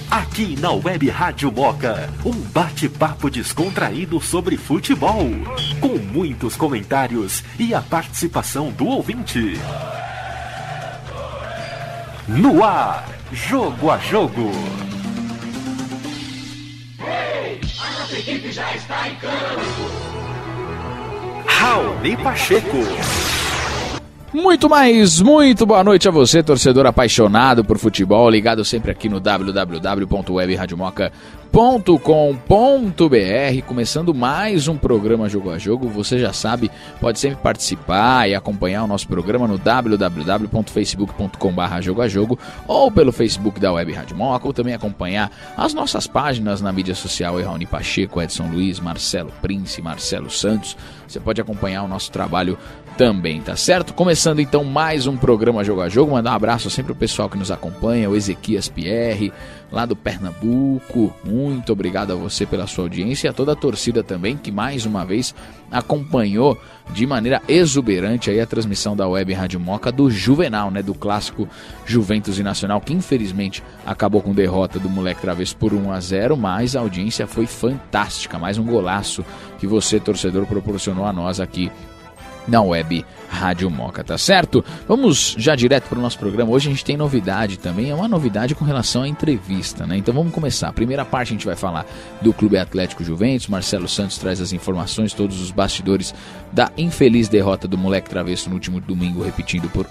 Aqui na Web Rádio Moca, um bate-papo descontraído sobre futebol, com muitos comentários e a participação do ouvinte. No ar, Jogo a Jogo. A nossa equipe já está em campo. Raoni Pacheco. Muito boa noite a você, torcedor apaixonado por futebol, ligado sempre aqui no www.webradiomoca.com.br, começando mais um programa Jogo a Jogo. Você já sabe, pode sempre participar e acompanhar o nosso programa no www.facebook.com/jogoajogo ou pelo Facebook da Web Rádio Moca, ou também acompanhar as nossas páginas na mídia social, Raoni Pacheco, Edson Luiz, Marcelo Prince, Marcelo Santos. Você pode acompanhar o nosso trabalho também, tá certo? Começando então mais um programa Jogo a Jogo, mandar um abraço sempre pro pessoal que nos acompanha, o Ezequias Pierre, lá do Pernambuco, muito obrigado a você pela sua audiência e a toda a torcida também, que mais uma vez acompanhou de maneira exuberante aí a transmissão da Web Rádio Moca do Juvenal, né, do clássico Juventus e Nacional, que infelizmente acabou com derrota do Moleque Travesso por 1-0, mas a audiência foi fantástica, mais um golaço que você, torcedor, proporcionou a nós aqui na Web Rádio Moca, tá certo? Vamos já direto para o nosso programa. Hoje a gente tem novidade também, é uma novidade com relação à entrevista, né? Então vamos começar. A primeira parte a gente vai falar do Clube Atlético Juventus. Marcelo Santos traz as informações, todos os bastidores da infeliz derrota do Moleque Travesso no último domingo, repetindo por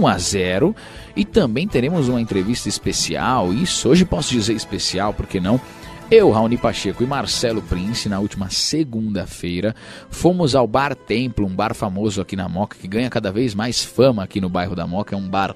1-0. E também teremos uma entrevista especial, isso hoje posso dizer especial, porque não? Eu, Raoni Pacheco e Marcelo Prince, na última segunda-feira, fomos ao Bar Templo, um bar famoso aqui na Moca, que ganha cada vez mais fama aqui no bairro da Moca. É um bar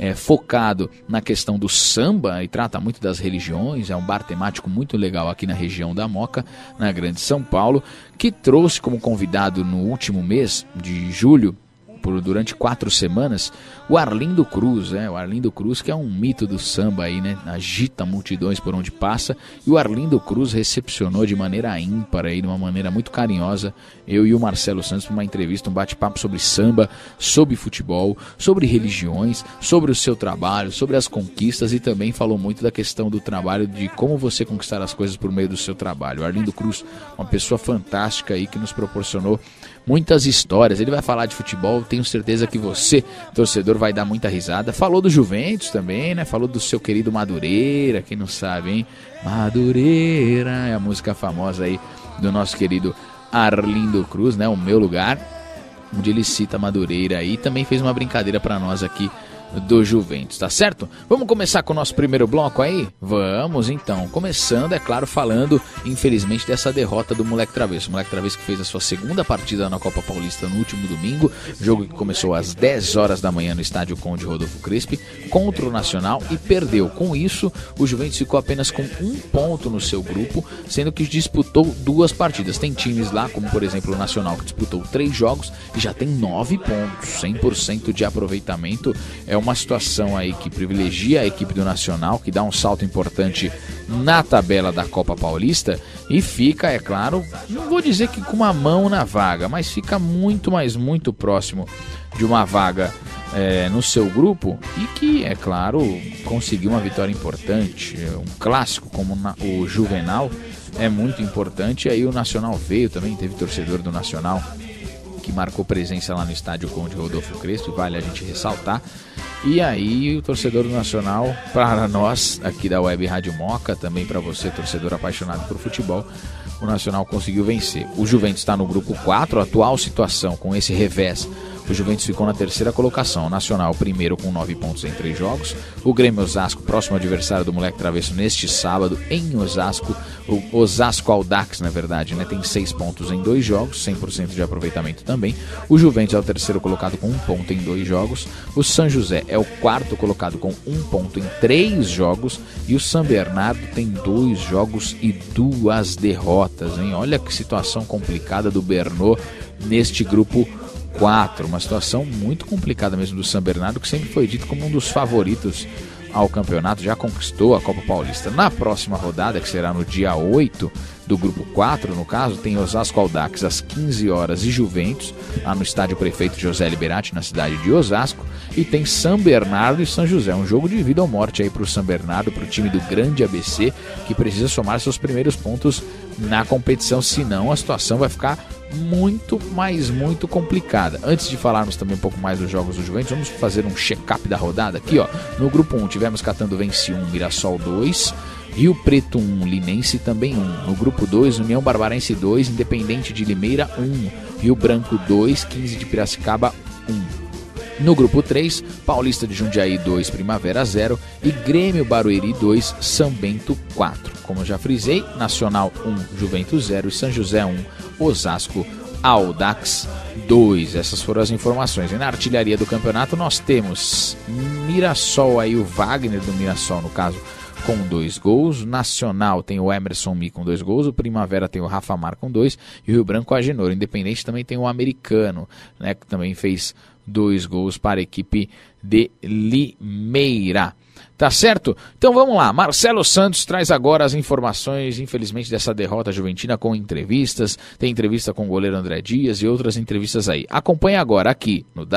focado na questão do samba e trata muito das religiões. É um bar temático muito legal aqui na região da Moca, na Grande São Paulo, que trouxe como convidado no último mês de julho, durante 4 semanas, o Arlindo Cruz, o Arlindo Cruz, que é um mito do samba aí, né? Agita multidões por onde passa, e o Arlindo Cruz recepcionou de maneira ímpar aí, de uma maneira muito carinhosa, eu e o Marcelo Santos, para uma entrevista, um bate-papo sobre samba, sobre futebol, sobre religiões, sobre o seu trabalho, sobre as conquistas, e também falou muito da questão do trabalho, de como você conquistar as coisas por meio do seu trabalho. O Arlindo Cruz, uma pessoa fantástica aí, que nos proporcionou muitas histórias. Ele vai falar de futebol, tenho certeza que você, torcedor, vai dar muita risada. Falou do Juventus também, né? Falou do seu querido Madureira, quem não sabe, hein? Madureira é a música famosa aí do nosso querido Arlindo Cruz, né? O Meu Lugar, onde ele cita Madureira aí. Também fez uma brincadeira pra nós aqui do Juventus, tá certo? Vamos começar com o nosso primeiro bloco aí? Vamos então, começando, é claro, falando infelizmente dessa derrota do Moleque Travesso. O Moleque Travesso que fez a sua segunda partida na Copa Paulista no último domingo, jogo que começou às 10 horas da manhã no estádio Conde Rodolfo Crespi contra o Nacional e perdeu. Com isso, o Juventus ficou apenas com 1 ponto no seu grupo, sendo que disputou 2 partidas. Tem times lá, como por exemplo o Nacional, que disputou 3 jogos e já tem 9 pontos, 100% de aproveitamento. É uma situação aí que privilegia a equipe do Nacional, que dá um salto importante na tabela da Copa Paulista e fica, é claro, não vou dizer que com uma mão na vaga, mas fica muito, mas muito próximo de uma vaga no seu grupo e que, é claro, conseguiu uma vitória importante. Um clássico como o Juvenal é muito importante. E aí o Nacional veio também, teve torcedor do Nacional que marcou presença lá no estádio Conde Rodolfo Crespo, vale a gente ressaltar. E aí o torcedor do Nacional, para nós aqui da Web Rádio Moca, também para você, torcedor apaixonado por futebol, o Nacional conseguiu vencer. O Juventus está no grupo 4, a atual situação com esse revés. O Juventus ficou na 3ª colocação, o Nacional primeiro com 9 pontos em 3 jogos, o Grêmio Osasco, próximo adversário do Moleque Travesso neste sábado em Osasco, o Osasco Audax, na verdade, né, tem 6 pontos em 2 jogos, 100% de aproveitamento também. O Juventus é o 3º colocado com 1 ponto em 2 jogos, o São José é o 4º colocado com 1 ponto em 3 jogos e o São Bernardo tem 2 jogos e 2 derrotas, hein? Olha que situação complicada do Bernô neste grupo 4, uma situação muito complicada mesmo do São Bernardo, que sempre foi dito como um dos favoritos ao campeonato, já conquistou a Copa Paulista. Na próxima rodada, que será no dia 8 do grupo 4, no caso, tem Osasco Audax às 15 horas e Juventus, lá no estádio Prefeito José Liberati, na cidade de Osasco. e tem São Bernardo e São José, um jogo de vida ou morte aí para o São Bernardo, para o time do grande ABC, que precisa somar seus primeiros pontos na competição, senão a situação vai ficar muito complicada. Antes de falarmos também um pouco mais dos jogos do Juventus, vamos fazer um check-up da rodada aqui, ó. No grupo 1 tivemos Catanduvense 1, Mirassol 2, Rio Preto 1, Linense também 1. No grupo 2, União Barbarense 2, Independente de Limeira 1, Rio Branco 2, 15 de Piracicaba 1. No grupo 3, Paulista de Jundiaí 2, Primavera 0 e Grêmio Barueri 2, São Bento 4. Como eu já frisei, Nacional 1, Juventus 0 e São José 1, Osasco Audax 2. Essas foram as informações. E na artilharia do campeonato nós temos Mirassol, aí o Wagner do Mirassol, no caso, com 2 gols. Nacional tem o Emerson Mi com 2 gols. O Primavera tem o Rafa Mar com 2. E o Rio Branco Agenor. Independente também tem o Americano, né, que também fez 2 gols para a equipe de Limeira. Tá certo? Então vamos lá. Marcelo Santos traz agora as informações, infelizmente, dessa derrota juventina com entrevistas. Tem entrevista com o goleiro André Dias e outras entrevistas aí. Acompanhe agora aqui no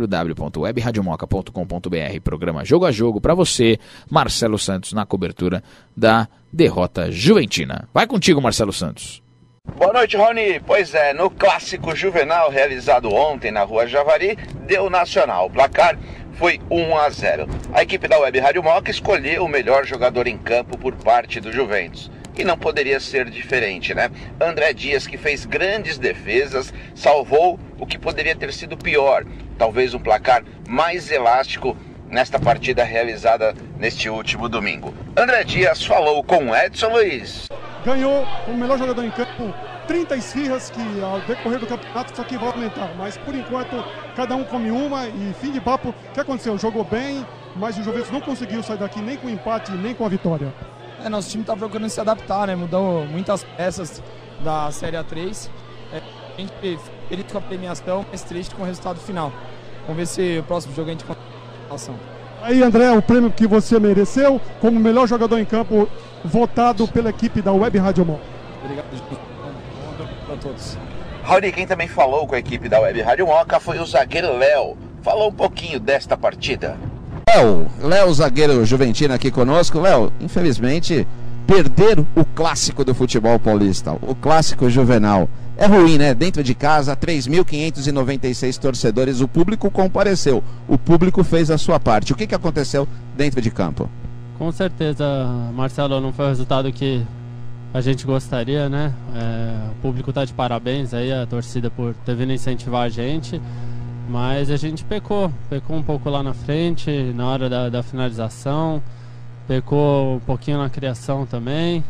www.webradiomoca.com.br, programa Jogo a Jogo, para você, Marcelo Santos, na cobertura da derrota juventina. Vai contigo, Marcelo Santos. Boa noite, Rony. Pois é, no clássico juvenal realizado ontem na Rua Javari, deu Nacional. O placar foi 1-0. A equipe da Web Rádio Moca escolheu o melhor jogador em campo por parte do Juventus. E não poderia ser diferente, né? André Dias, que fez grandes defesas, salvou o que poderia ter sido pior. Talvez um placar mais elástico nesta partida realizada neste último domingo. André Dias falou com Edson Luiz. Ganhou o melhor jogador em campo, 30 esfirras que ao decorrer do campeonato isso aqui vai aumentar, mas por enquanto cada um come uma e fim de papo. O que aconteceu? Jogou bem, mas o Juventus não conseguiu sair daqui nem com o empate, nem com a vitória. Nosso time está procurando se adaptar, né? Mudou muitas peças da Série A3. A gente feliz com a premiação, mas triste com o resultado final. Vamos ver se o próximo jogo a gente consegue a ação. Aí, André, o prêmio que você mereceu como melhor jogador em campo, votado pela equipe da Web Rádio Moca. Obrigado, gente. Para todos. Raoni, quem também falou com a equipe da Web Rádio Moca foi o zagueiro Léo. Falou um pouquinho desta partida. Léo, zagueiro juventino aqui conosco. Léo, infelizmente, perder o clássico do futebol paulista, o clássico juvenal, é ruim, né? Dentro de casa, 3.596 torcedores, o público compareceu, o público fez a sua parte. O que aconteceu dentro de campo? Com certeza, Marcelo, não foi o resultado que a gente gostaria, né? O público está de parabéns aí, a torcida, por ter vindo incentivar a gente, mas a gente pecou um pouco lá na frente, na hora da finalização, pecou um pouquinho na criação também,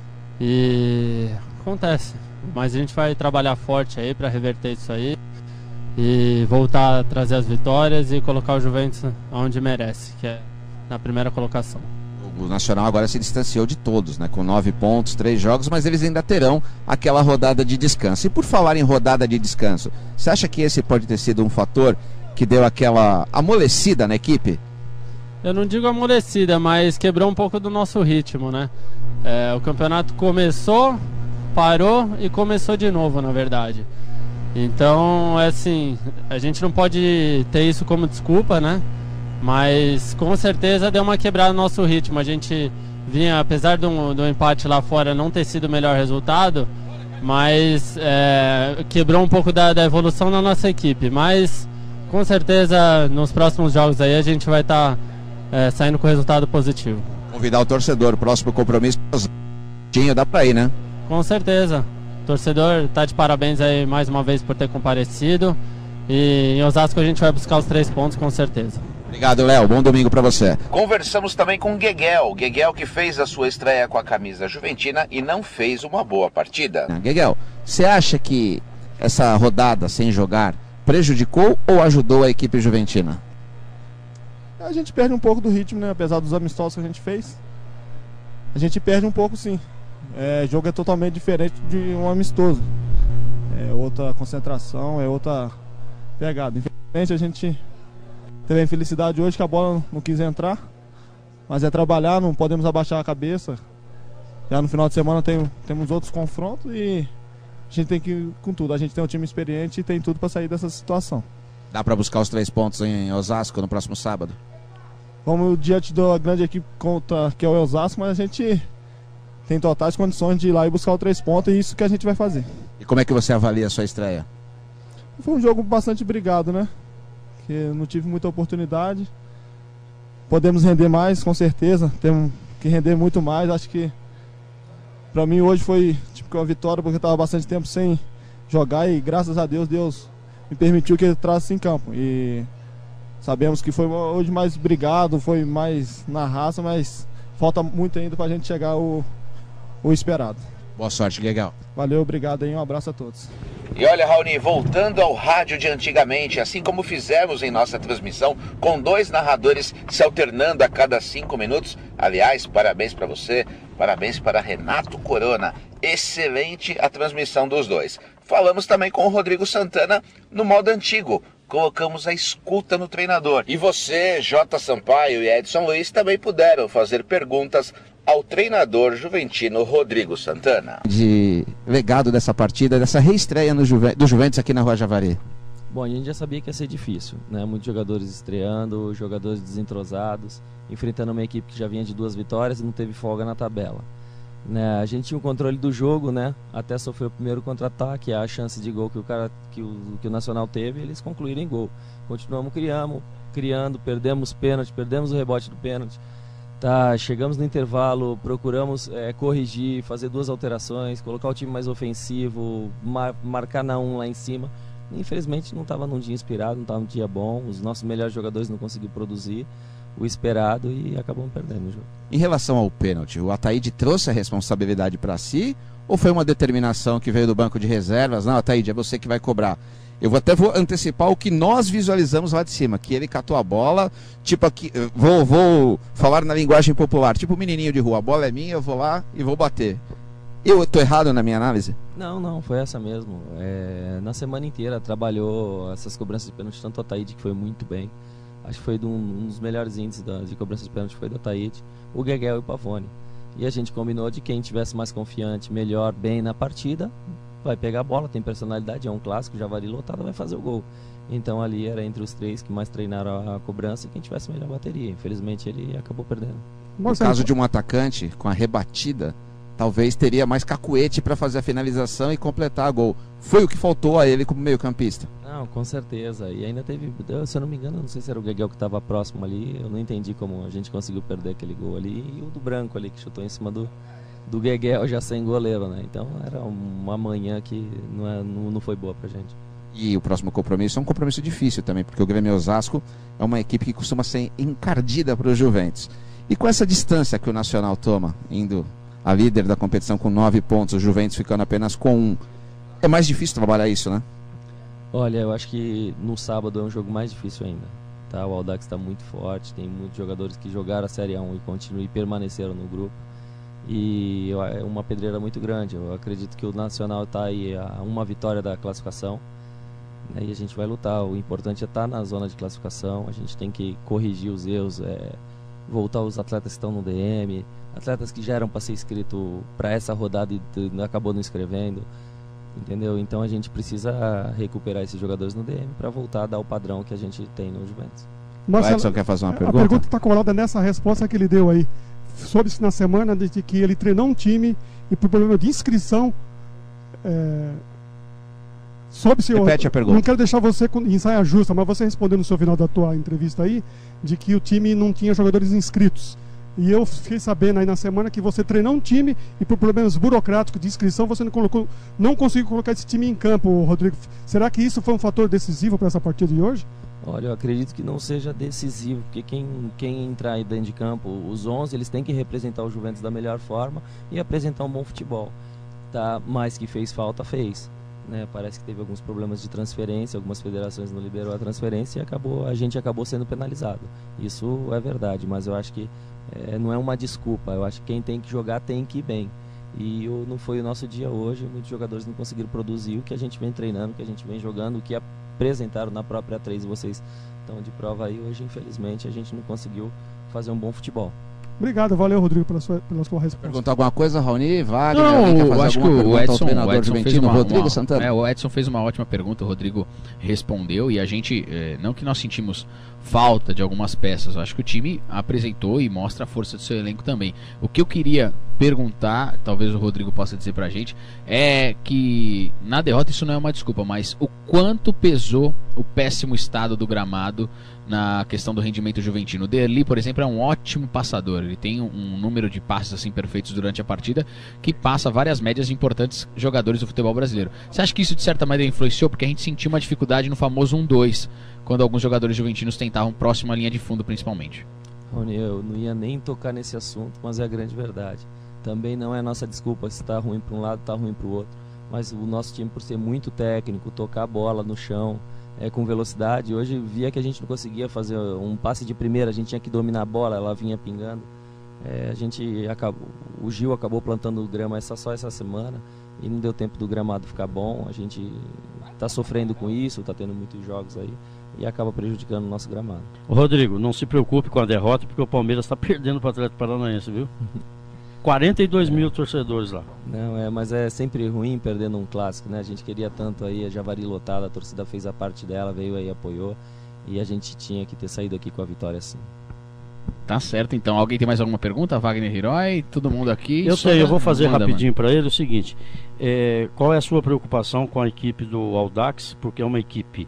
e acontece. Mas a gente vai trabalhar forte aí para reverter isso aí e voltar a trazer as vitórias e colocar o Juventus onde merece, que é na primeira colocação. O Nacional agora se distanciou de todos, né? Com 9 pontos, 3 jogos, mas eles ainda terão aquela rodada de descanso. E por falar em rodada de descanso, você acha que esse pode ter sido um fator que deu aquela amolecida na equipe? Eu não digo amolecida, mas quebrou um pouco do nosso ritmo, né? O campeonato começou, parou e começou de novo, na verdade. Então, assim, a gente não pode ter isso como desculpa, né? Mas com certeza deu uma quebrada no nosso ritmo. A gente vinha, apesar do empate lá fora não ter sido o melhor resultado, mas quebrou um pouco da evolução da nossa equipe. Mas com certeza nos próximos jogos aí a gente vai estar saindo com resultado positivo. Convidar o torcedor, o próximo compromisso, dá pra ir, né? Com certeza. O torcedor tá de parabéns aí mais uma vez por ter comparecido. E em Osasco a gente vai buscar os 3 pontos com certeza. Obrigado, Léo. Bom domingo pra você. Conversamos também com Gueguel. Gueguel, que fez a sua estreia com a camisa juventina e não fez uma boa partida. Gueguel, você acha que essa rodada sem jogar prejudicou ou ajudou a equipe juventina? A gente perde um pouco do ritmo, né? Apesar dos amistosos que a gente fez, a gente perde um pouco, sim. O jogo é totalmente diferente de um amistoso. É outra concentração, é outra pegada. Infelizmente a gente teve a infelicidade hoje que a bola não quis entrar, mas é trabalhar, não podemos abaixar a cabeça. Já no final de semana temos outros confrontos e a gente tem que ir com tudo. A gente tem um time experiente e tem tudo para sair dessa situação. Dá para buscar os 3 pontos em Osasco no próximo sábado? Vamos diante da grande equipe que é o Osasco, mas a gente tem totais condições de ir lá e buscar os 3 pontos, e isso que a gente vai fazer. E como é que você avalia a sua estreia? Foi um jogo bastante brigado, né? Que eu não tive muita oportunidade. Podemos render mais, com certeza. Temos que render muito mais. Acho que pra mim hoje foi tipo uma vitória, porque eu estava bastante tempo sem jogar e graças a Deus, Deus me permitiu que ele trasse em campo. E sabemos que foi hoje mais brigado, foi mais na raça, mas falta muito ainda pra gente chegar o esperado. Boa sorte, legal. Valeu, obrigado aí, um abraço a todos. E olha, Raoni, voltando ao rádio de antigamente, assim como fizemos em nossa transmissão, com 2 narradores se alternando a cada 5 minutos. Aliás, parabéns para você, parabéns para Renato Corona. Excelente a transmissão dos dois. Falamos também com o Rodrigo Santana no modo antigo. Colocamos a escuta no treinador. E você, J. Sampaio e Edson Luiz, também puderam fazer perguntas ao treinador juventino Rodrigo Santana. De legado dessa partida, dessa reestreia do Juventus aqui na Rua Javari. Bom, a gente já sabia que ia ser difícil, né? Muitos jogadores estreando, jogadores desentrosados, enfrentando uma equipe que já vinha de 2 vitórias e não teve folga na tabela. Né? A gente tinha o controle do jogo, né? Até sofreu o primeiro contra-ataque, a chance de gol que o Nacional teve, eles concluíram em gol. Continuamos criando, perdemos pênalti, perdemos o rebote do pênalti. Tá, chegamos no intervalo, procuramos corrigir, fazer 2 alterações, colocar o time mais ofensivo, marcar na 1 lá em cima. Infelizmente não estava num dia inspirado, não estava num dia bom, os nossos melhores jogadores não conseguiram produzir o esperado e acabamos perdendo o jogo. Em relação ao pênalti, o Ataíde trouxe a responsabilidade para si ou foi uma determinação que veio do banco de reservas? Não, Ataíde, é você que vai cobrar. Eu vou antecipar o que nós visualizamos lá de cima, que ele catou a bola, tipo aqui, vou falar na linguagem popular, tipo o menininho de rua, a bola é minha, eu vou lá e vou bater. Eu estou errado na minha análise? Não, foi essa mesmo. Na semana inteira trabalhou essas cobranças de pênalti, tanto o Ataíde, que foi muito bem. Acho que foi um dos melhores índices de cobranças de pênalti, foi do Ataíde, o Gueguel e o Pavone. E a gente combinou de quem tivesse mais confiante, melhor, bem na partida, vai pegar a bola, tem personalidade, é um clássico, Javari lotado, vai fazer o gol. Então ali era entre os 3 que mais treinaram a cobrança e quem tivesse melhor bateria. Infelizmente ele acabou perdendo. No caso de um atacante, com a rebatida, talvez teria mais cacuete para fazer a finalização e completar a gol. Foi o que faltou a ele como meio-campista. Não, com certeza. E ainda teve, se eu não me engano, não sei se era o Gueguel que estava próximo ali, eu não entendi como a gente conseguiu perder aquele gol ali. E o do Branco ali, que chutou em cima do Gueguel já sem goleiro, né? Então era uma manhã que não foi boa pra gente. E o próximo compromisso é um compromisso difícil também, porque o Grêmio Osasco é uma equipe que costuma ser encardida para o Juventus. E com essa distância que o Nacional toma, indo a líder da competição com 9 pontos, o Juventus ficando apenas com 1, é mais difícil trabalhar isso, né? Olha, eu acho que no sábado é um jogo mais difícil ainda. Tá? O Audax está muito forte, tem muitos jogadores que jogaram a Série A1 e permaneceram no grupo. E é uma pedreira muito grande. Eu acredito que o Nacional está aí a uma vitória da classificação, né? E a gente vai lutar. O importante é estar na zona de classificação. A gente tem que corrigir os erros, voltar os atletas que estão no DM, atletas que já eram para ser inscrito para essa rodada e acabou não inscrevendo, entendeu? Então a gente precisa recuperar esses jogadores no DM para voltar a dar o padrão que a gente tem no Juventus. Marcelo, o Edson quer fazer uma pergunta? A pergunta está colada nessa resposta que ele deu aí. Soube-se na semana de que ele treinou um time e por problema de inscrição soube-se... Repete a pergunta. Não quero deixar você em saia justa, mas você respondeu no seu final da tua entrevista aí de que o time não tinha jogadores inscritos. E eu fiquei sabendo aí na semana que você treinou um time e por problemas burocráticos de inscrição você não conseguiu colocar esse time em campo, Rodrigo. Será que isso foi um fator decisivo para essa partida de hoje? Olha, eu acredito que não seja decisivo, porque quem entrar aí dentro de campo, os 11, eles têm que representar o Juventus da melhor forma e apresentar um bom futebol. Tá? Mas que fez falta, fez. Né? Parece que teve alguns problemas de transferência, algumas federações não liberou a transferência e a gente acabou sendo penalizado. Isso é verdade, mas eu acho que não é uma desculpa. Eu acho que quem tem que jogar tem que ir bem. E não foi o nosso dia hoje, muitos jogadores não conseguiram produzir o que a gente vem treinando, o que a gente vem jogando, o que apresentaram na própria 3 e vocês estão de prova aí. Hoje, infelizmente, a gente não conseguiu fazer um bom futebol. Obrigado, valeu, Rodrigo, pela sua resposta. Perguntar alguma coisa, Raoni, Wagner? Não, eu acho que o Edson, Rodrigo Santana? O Edson fez uma ótima pergunta, o Rodrigo respondeu, e a gente, não que nós sentimos falta de algumas peças, acho que o time apresentou e mostra a força do seu elenco também. O que eu queria perguntar, talvez o Rodrigo possa dizer pra gente, é que na derrota isso não é uma desculpa, mas o quanto pesou o péssimo estado do gramado na questão do rendimento juventino. O Derli, por exemplo, é um ótimo passador, ele tem um número de passes assim perfeitos durante a partida que passa várias médias de importantes jogadores do futebol brasileiro. Você acha que isso de certa maneira influenciou? Porque a gente sentiu uma dificuldade no famoso 1-2, quando alguns jogadores juventinos tentavam próximo à linha de fundo, principalmente. Rony, eu não ia nem tocar nesse assunto, mas é a grande verdade. Também não é nossa desculpa se está ruim para um lado, está ruim para o outro. Mas o nosso time, por ser muito técnico, tocar a bola no chão, com velocidade, hoje via que a gente não conseguia fazer um passe de primeira, a gente tinha que dominar a bola, ela vinha pingando. O Gil acabou plantando grama só essa semana e não deu tempo do gramado ficar bom. A gente está sofrendo com isso, está tendo muitos jogos aí e acaba prejudicando o nosso gramado. Rodrigo, não se preocupe com a derrota, porque o Palmeiras está perdendo para o Atlético Paranaense, viu? 42 mil torcedores lá. Não, mas é sempre ruim perdendo um clássico, né? A gente queria tanto aí, a Javari lotada, a torcida fez a parte dela, veio aí, apoiou, e a gente tinha que ter saído aqui com a vitória sim. Tá certo, então. Alguém tem mais alguma pergunta? Wagner Hiroi, todo mundo aqui? Eu vou fazer rapidinho para ele o seguinte, qual é a sua preocupação com a equipe do Audax, porque é uma equipe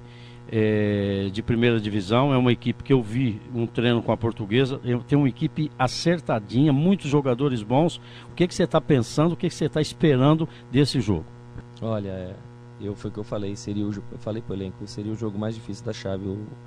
de primeira divisão, é uma equipe que eu vi um treino com a Portuguesa, tem uma equipe acertadinha, muitos jogadores bons. O que você está pensando, o que você está esperando desse jogo? Olha, foi o que eu falei, eu falei pro elenco, seria o jogo mais difícil da chave.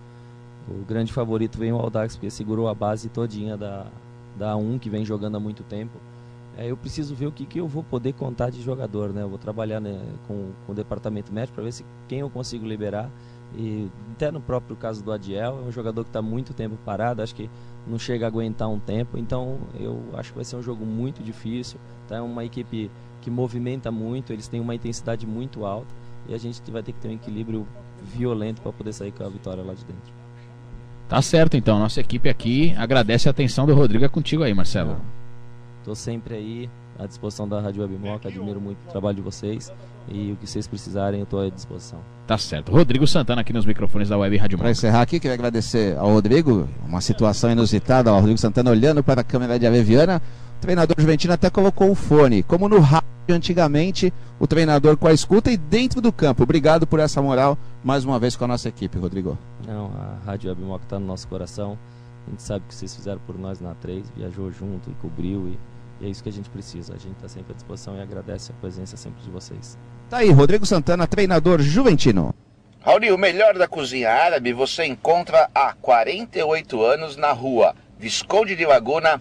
O grande favorito vem o Audax, porque segurou a base todinha da A1, que vem jogando há muito tempo. Eu preciso ver o que eu vou poder contar de jogador, né? Eu vou trabalhar, né, com o departamento médico para ver quem eu consigo liberar. E até no próprio caso do Adiel, é um jogador que está muito tempo parado, acho que não chega a aguentar um tempo, então eu acho que vai ser um jogo muito difícil. Tá? É uma equipe que movimenta muito, eles têm uma intensidade muito alta e a gente vai ter que ter um equilíbrio violento para poder sair com a vitória lá de dentro. Tá certo, então, nossa equipe aqui agradece a atenção do Rodrigo. É contigo aí, Marcelo. Estou sempre aí à disposição da Rádio Web Moca, admiro muito o trabalho de vocês e o que vocês precisarem eu estou à disposição. Tá certo. Rodrigo Santana aqui nos microfones da Web Rádio Moca. Para encerrar aqui, queria agradecer ao Rodrigo, uma situação inusitada, o Rodrigo Santana olhando para a câmera de Aveviana, o treinador juventino até colocou o fone, como no rádio antigamente, o treinador com a escuta e dentro do campo. Obrigado por essa moral, mais uma vez com a nossa equipe, Rodrigo. Não, a Rádio Web Moca está no nosso coração, a gente sabe que vocês fizeram por nós na 3, viajou junto e cobriu e é isso que a gente precisa, a gente está sempre à disposição e agradece a presença sempre de vocês. Tá aí, Rodrigo Santana, treinador juventino. Raoni, o melhor da cozinha árabe você encontra há 48 anos na rua Visconde de Laguna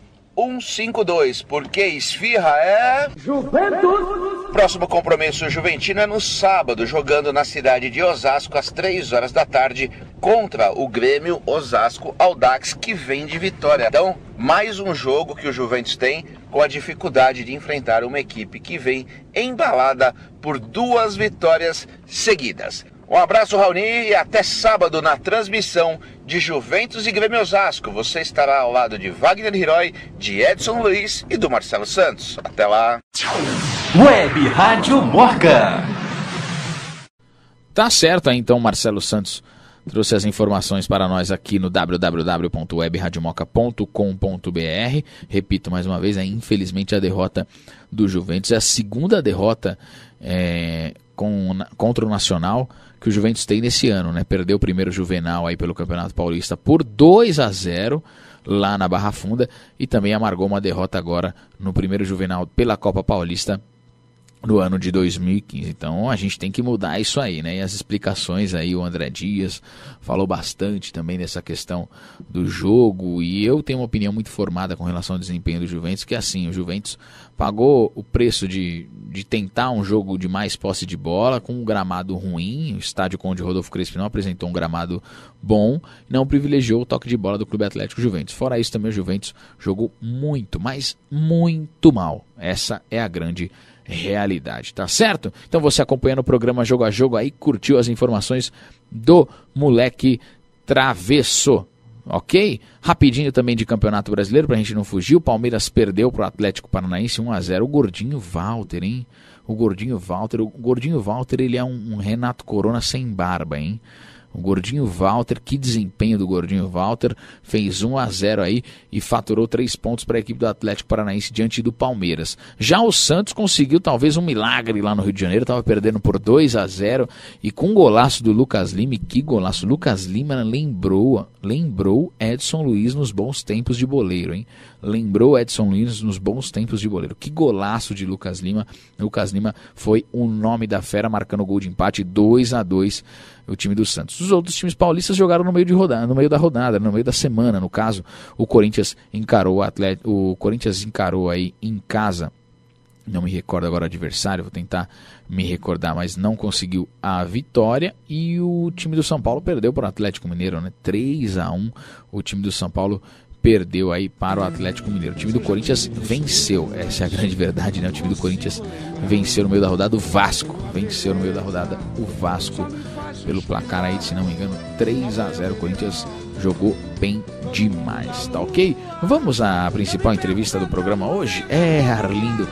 152, porque esfirra é... Juventus! Próximo compromisso juventino é no sábado, jogando na cidade de Osasco às 3 horas da tarde contra o Grêmio Osasco Audax, que vem de vitória. Então, mais um jogo que o Juventus tem com a dificuldade de enfrentar uma equipe que vem embalada por 2 vitórias seguidas. Um abraço, Raoni, e até sábado na transmissão de Juventus e Grêmio Osasco. Você estará ao lado de Wagner Hiroi, de Edson Luiz e do Marcelo Santos. Até lá. Web Rádio Moca. Tá certo aí, então, Marcelo Santos trouxe as informações para nós aqui no www.webradiomoca.com.br. Repito mais uma vez, infelizmente a derrota do Juventus é a segunda derrota contra o Nacional que o Juventus tem nesse ano, né? Perdeu o primeiro Juvenal aí pelo Campeonato Paulista por 2-0 lá na Barra Funda e também amargou uma derrota agora no primeiro Juvenal pela Copa Paulista no ano de 2015. Então a gente tem que mudar isso aí, né? E as explicações aí, o André Dias falou bastante também dessa questão do jogo, e eu tenho uma opinião muito formada com relação ao desempenho do Juventus, que assim, o Juventus pagou o preço de tentar um jogo de mais posse de bola com um gramado ruim. O estádio Conde Rodolfo Crespi não apresentou um gramado bom, não privilegiou o toque de bola do Clube Atlético Juventus. Fora isso também o Juventus jogou muito, mas muito mal. Essa é a grande realidade, tá certo? Então você acompanhando o programa Jogo a Jogo aí, curtiu as informações do moleque travesso. Ok? Rapidinho também de Campeonato Brasileiro, pra gente não fugir. O Palmeiras perdeu pro Atlético Paranaense 1-0. O Gordinho Walter, hein? O Gordinho Walter, ele é um Renato Corona sem barba, hein? O Gordinho Walter, que desempenho do Gordinho Walter, fez 1-0 aí e faturou 3 pontos para a equipe do Atlético Paranaense diante do Palmeiras. Já o Santos conseguiu talvez um milagre lá no Rio de Janeiro, estava perdendo por 2-0 e com um golaço do Lucas Lima, que golaço, Lucas Lima lembrou Edson Luiz nos bons tempos de boleiro, hein? Lembrou Edson Luiz nos bons tempos de boleiro. Que golaço de Lucas Lima. Lucas Lima foi o nome da fera, marcando o gol de empate, 2-2 o time do Santos. Os outros times paulistas jogaram no meio da rodada, no meio da semana, no caso. O Corinthians encarou aí em casa. Não me recordo agora o adversário, vou tentar me recordar, mas não conseguiu a vitória. E o time do São Paulo perdeu para o Atlético Mineiro, né? 3-1 o time do São Paulo perdeu aí para o Atlético Mineiro. O time do Corinthians venceu, essa é a grande verdade, né? O time do Corinthians venceu no meio da rodada o Vasco. Venceu no meio da rodada o Vasco pelo placar aí, se não me engano, 3-0. O Corinthians jogou bem demais, tá ok? Vamos à principal entrevista do programa hoje. Arlindo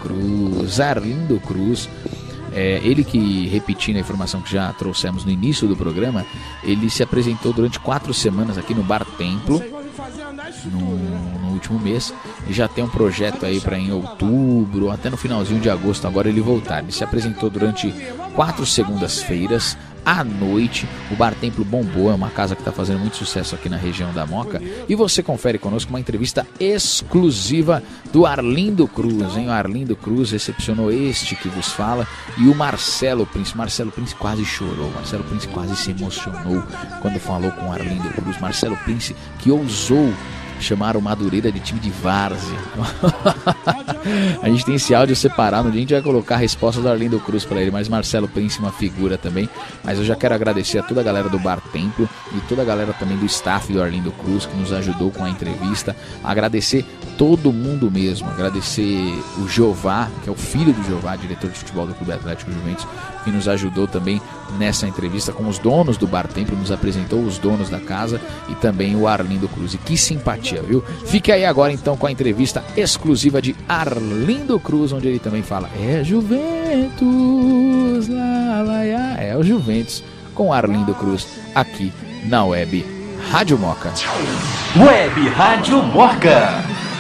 Cruz. Ele que, repetindo a informação que já trouxemos no início do programa, ele se apresentou durante 4 semanas aqui no Bar Templo, no último mês, e já tem um projeto aí para em outubro, até no finalzinho de agosto agora ele voltar. Ele se apresentou durante 4 segundas-feiras à noite. O Bar Templo bombou, é uma casa que está fazendo muito sucesso aqui na região da Moca, e você confere conosco uma entrevista exclusiva do Arlindo Cruz, hein? O Arlindo Cruz recepcionou este que vos fala e o Marcelo Prince. Marcelo Prince quase chorou, Marcelo Prince quase se emocionou quando falou com o Arlindo Cruz. Marcelo Prince que ousou chamar o Madureira de time de várzea. A gente tem esse áudio separado, onde a gente vai colocar a resposta do Arlindo Cruz para ele, mas Marcelo Prince uma figura também. Mas eu já quero agradecer a toda a galera do Bar Templo e toda a galera também do staff do Arlindo Cruz que nos ajudou com a entrevista. Agradecer todo mundo mesmo, agradecer o Jeová, que é o filho do Jeová, diretor de futebol do Clube Atlético Juventus, que nos ajudou também nessa entrevista com os donos do Bar Templo, nos apresentou os donos da casa e também o Arlindo Cruz. E que simpatia, viu? Fique aí agora então com a entrevista exclusiva de Arlindo Cruz, onde ele também fala: é Juventus, é o Juventus com Arlindo Cruz aqui na Web Rádio Moca. Web Rádio Moca.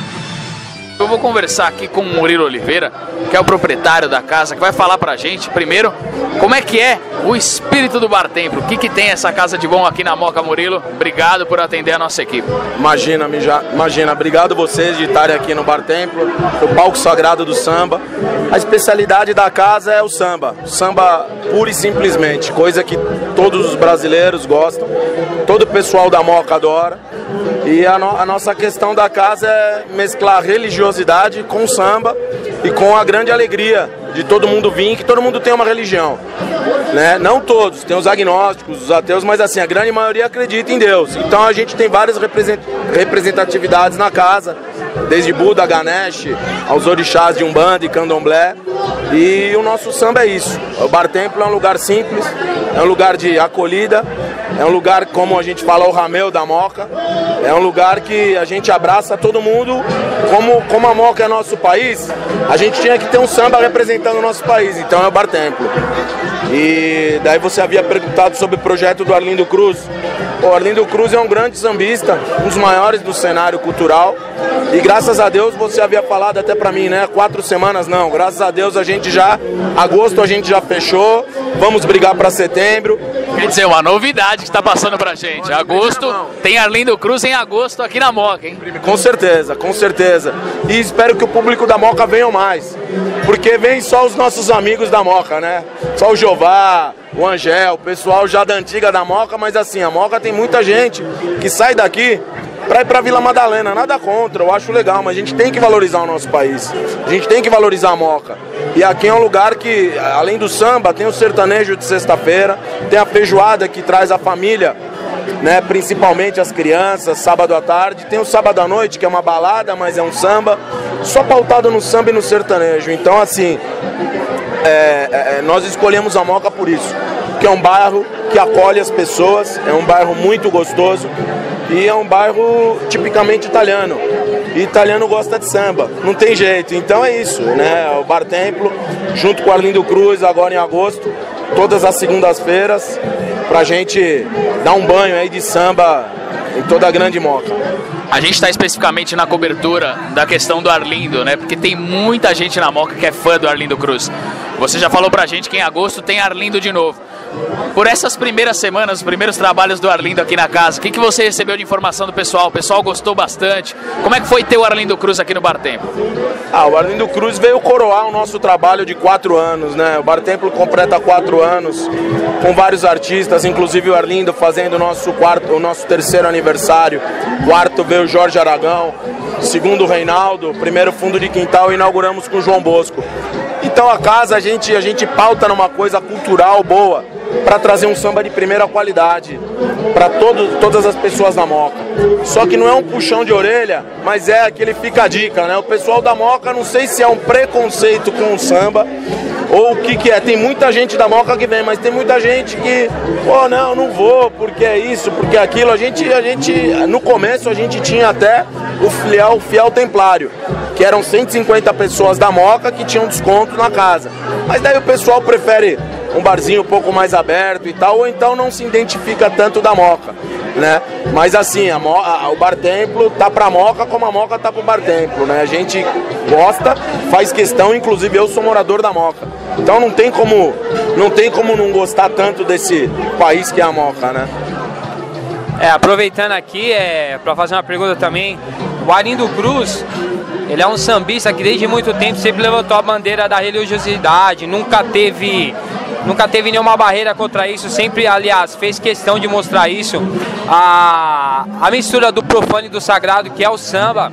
Eu vou conversar aqui com o Murilo Oliveira, que é o proprietário da casa, que vai falar pra gente, primeiro, como é que é o espírito do Bar Templo. O que tem essa casa de bom aqui na Moca, Murilo? Obrigado por atender a nossa equipe. Imagina, obrigado vocês de estarem aqui no Bar Templo, no palco sagrado do samba. A especialidade da casa é o samba pura e simplesmente, coisa que todos os brasileiros gostam, todo o pessoal da Moca adora. E a nossa questão da casa é mesclar religiosidade com samba e com a grande alegria de todo mundo vir, que todo mundo tem uma religião, né? Não todos, tem os agnósticos, os ateus, mas assim, a grande maioria acredita em Deus. Então a gente tem várias representatividades na casa, desde Buda, Ganesh, aos orixás de Umbanda e Candomblé. E o nosso samba é isso. O Bar Templo é um lugar simples, é um lugar de acolhida, é um lugar, como a gente fala, o Rameu da Moca. É um lugar que a gente abraça todo mundo. Como a Moca é nosso país, a gente tinha que ter um samba representando o nosso país. Então é o Bar Templo. E daí você havia perguntado sobre o projeto do Arlindo Cruz. O Arlindo Cruz é um grande sambista, um dos maiores do cenário cultural. E graças a Deus, você havia falado até pra mim, né? 4 semanas não. Graças a Deus agosto a gente já fechou. Vamos brigar pra setembro. Quer dizer, uma novidade que está passando pra gente. Agosto, tem Arlindo Cruz em agosto aqui na Moca, hein? Com certeza, com certeza. E espero que o público da Moca venha mais. Porque vem só os nossos amigos da Moca, né? Só o Jeová, o Angel, o pessoal já da antiga da Moca. Mas assim, a Moca tem muita gente que sai daqui pra ir pra Vila Madalena. Nada contra, eu acho legal, mas a gente tem que valorizar o nosso país. A gente tem que valorizar a Moca. E aqui é um lugar que, além do samba, tem o sertanejo de sexta-feira, tem a feijoada que traz a família, né, principalmente as crianças, sábado à tarde. Tem o sábado à noite, que é uma balada, mas é um samba, só pautado no samba e no sertanejo. Então, assim, nós escolhemos a Moca por isso. porque é um bairro que acolhe as pessoas, é um bairro muito gostoso e é um bairro tipicamente italiano. E italiano gosta de samba, não tem jeito. Então é isso, né? O Bar Templo, junto com o Arlindo Cruz, agora em agosto, todas as segundas-feiras, pra gente dar um banho aí de samba em toda a Grande Moca. A gente está especificamente na cobertura da questão do Arlindo, né? Porque tem muita gente na Moca que é fã do Arlindo Cruz. Você já falou pra gente que em agosto tem Arlindo de novo. Por essas primeiras semanas, os primeiros trabalhos do Arlindo aqui na casa, o que você recebeu de informação do pessoal? O pessoal gostou bastante. Como é que foi ter o Arlindo Cruz aqui no Bar Templo? O Arlindo Cruz veio coroar o nosso trabalho de 4 anos, né? O Bar Templo completa 4 anos, com vários artistas, inclusive o Arlindo fazendo o nosso 3º aniversário. 4º veio o Jorge Aragão, 2º o Reinaldo, 1º fundo de quintal e inauguramos com o João Bosco. Então a casa a gente pauta numa coisa cultural boa, para trazer um samba de primeira qualidade para todas as pessoas da Moca. Só que não é um puxão de orelha, mas é aquele fica a dica, né? O pessoal da Moca, não sei se é um preconceito com o samba ou o que é. Tem muita gente da Moca que vem, mas tem muita gente que, pô, não vou, porque é isso, porque é aquilo. A gente, no começo a gente tinha até o fiel templário, que eram 150 pessoas da Moca que tinham desconto na casa. Mas daí o pessoal prefere um barzinho um pouco mais aberto e tal, ou então não se identifica tanto da Moca, né? Mas assim, o Bar Templo tá pra Moca como a Moca tá pro Bar Templo, né? A gente gosta, faz questão, inclusive eu sou morador da Moca. Então não tem como não gostar tanto desse país que é a Moca, né? Aproveitando aqui, para fazer uma pergunta também, o Arlindo Cruz, ele é um sambista que desde muito tempo sempre levantou a bandeira da religiosidade, nunca teve nenhuma barreira contra isso, sempre, aliás, fez questão de mostrar isso, a mistura do profano e do sagrado, que é o samba,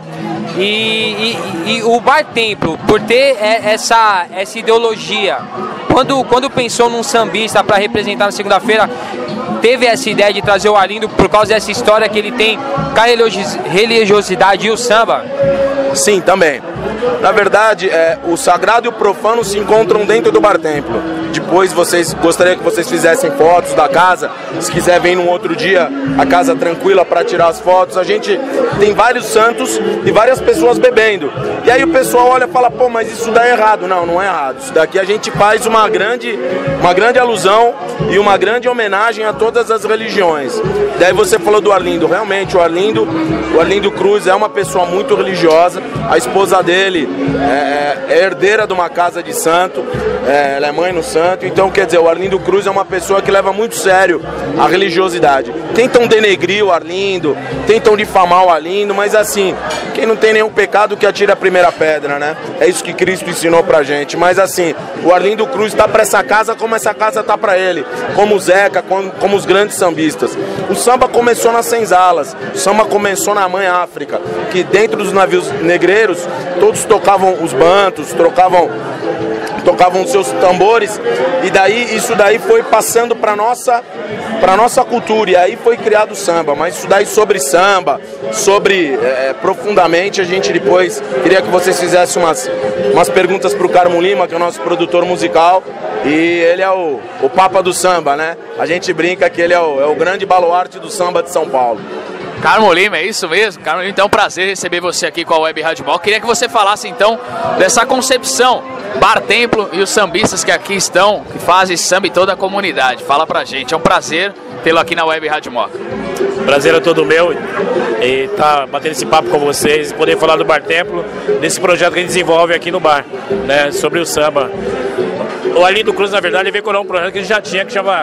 e o Bar Templo, por ter essa ideologia, quando pensou num sambista para representar na segunda-feira, teve essa ideia de trazer o Arlindo por causa dessa história que ele tem com a religiosidade e o samba? Sim, também. Na verdade, o sagrado e o profano se encontram dentro do Bar Templo. Depois gostaria que vocês fizessem fotos da casa. Se quiser, vem num outro dia, a casa tranquila para tirar as fotos. A gente tem vários santos e várias pessoas bebendo. E aí o pessoal olha e fala, pô, mas isso daí é errado. Não é errado. Isso daqui a gente faz uma grande alusão e uma grande homenagem a todas as religiões. Daí você falou do Arlindo. Realmente, o Arlindo Cruz é uma pessoa muito religiosa. A esposa dele é herdeira de uma casa de santo, ela é mãe no santo. Então, quer dizer, o Arlindo Cruz é uma pessoa que leva muito sério a religiosidade. Tentam denegrir o Arlindo, tentam difamar o Arlindo, mas assim, quem não tem nenhum pecado que atire a primeira pedra, né? É isso que Cristo ensinou pra gente. Mas assim, o Arlindo Cruz tá pra essa casa como essa casa tá pra ele, como o Zeca, como os grandes sambistas. O samba começou nas senzalas, o samba começou na Mãe África, que dentro dos navios negreiros, todos tocavam os bantos, tocavam seus tambores, e daí isso daí foi passando para nossa cultura, e aí foi criado o samba. Mas isso daí sobre samba, profundamente, a gente depois queria que vocês fizessem umas perguntas para o Carmo Lima, que é o nosso produtor musical, e ele é o papa do samba, né? A gente brinca que ele é o grande baluarte do samba de São Paulo. Carmo Lima, é isso mesmo? Carmo Lima, então é um prazer receber você aqui com a Web Rádio Moca. Queria que você falasse então dessa concepção, Bar Templo e os sambistas que aqui estão, que fazem samba em toda a comunidade. Fala pra gente, é um prazer tê-lo aqui na Web Rádio Moca. Prazer é todo meu e tá batendo esse papo com vocês, poder falar do Bar Templo, desse projeto que a gente desenvolve aqui no bar, né, sobre o samba. O Arlindo Cruz, na verdade, veio colar um projeto que a gente já tinha, que chama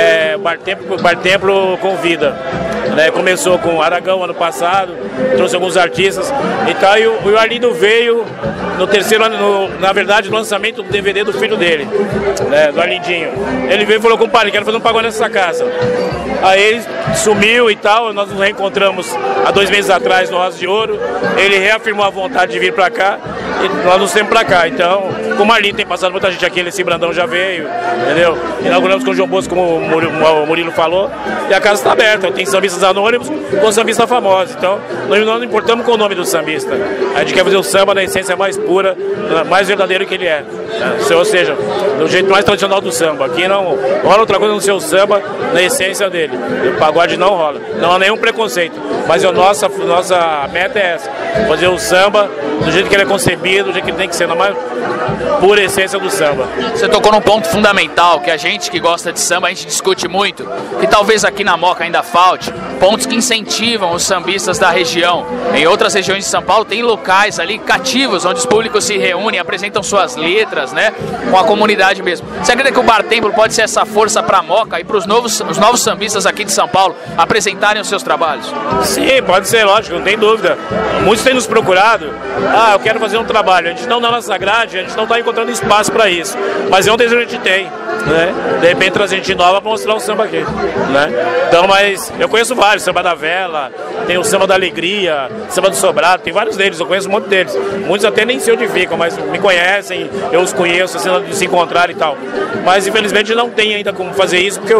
Bar Templo Convida. Né, começou com Aragão ano passado, trouxe alguns artistas e tal, e o Arlindo veio no terceiro ano, na verdade, no lançamento do DVD do filho dele, né, do Arlindinho. Ele veio e falou, compadre, quero fazer um pagode nessa casa. Aí ele sumiu e tal, nós nos reencontramos há 2 meses atrás no Rosa de Ouro, ele reafirmou a vontade de vir pra cá e nós nos temos pra cá. Então, Com o Marlinho tem passado muita gente aqui, esse Brandão já veio, entendeu? Inauguramos com o João Bosco, como o Murilo falou, e a casa está aberta. Tem sambistas anônimos com sambistas famosos. Então, nós não importamos com o nome do sambista. A gente quer fazer o samba na essência mais pura, mais verdadeiro que ele é. Ou seja, do jeito mais tradicional do samba. Aqui não rola outra coisa no seu samba, na essência dele. O pagode não rola. Não há nenhum preconceito. Mas a nossa meta é essa: fazer o samba do jeito que ele é concebido, do jeito que ele tem que ser, na mais pura essência do samba. Você tocou num ponto fundamental, que a gente que gosta de samba, a gente discute muito, que talvez aqui na Moca ainda falte, pontos que incentivam os sambistas da região. Em outras regiões de São Paulo tem locais ali cativos, onde os públicos se reúnem, apresentam suas letras, né, com a comunidade mesmo. Você acredita que o Bar Templo pode ser essa força para a Moca e para os novos sambistas aqui de São Paulo apresentarem os seus trabalhos? Sim, pode ser, lógico, não tem dúvida. Muitos têm nos procurado: eu quero fazer um trabalho. A gente não, na nossa grade, a gente não está encontrando espaço para isso, mas é um desejo que a gente tem, né? De repente trazer gente nova para mostrar um samba aqui, né? Então, mas eu conheço vários: Samba da Vela, tem o Samba da Alegria, Samba do Sobrado, tem vários deles, eu conheço um monte deles. Muitos até nem sei onde ficam, mas me conhecem, eu os conheço, assim, de se encontrar e tal. Mas infelizmente não tem ainda como fazer isso, porque